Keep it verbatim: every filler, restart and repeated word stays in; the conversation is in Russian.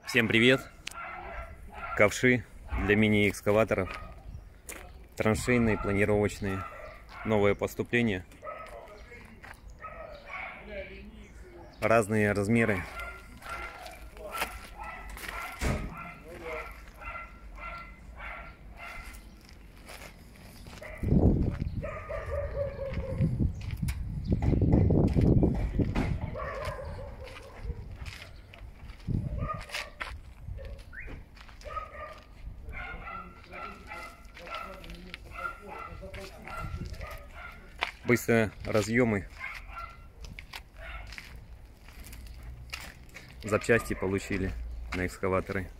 Всем привет! Ковши для мини-экскаваторов, траншейные, планировочные, новое поступление, разные размеры. Быстрые разъемы, запчасти получили на экскаваторы.